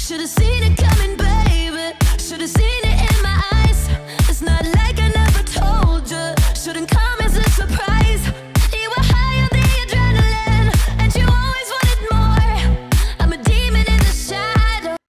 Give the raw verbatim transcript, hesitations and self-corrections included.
Should've seen it coming, baby. Should've seen it in my eyes. It's not like I never told you. Shouldn't come as a surprise.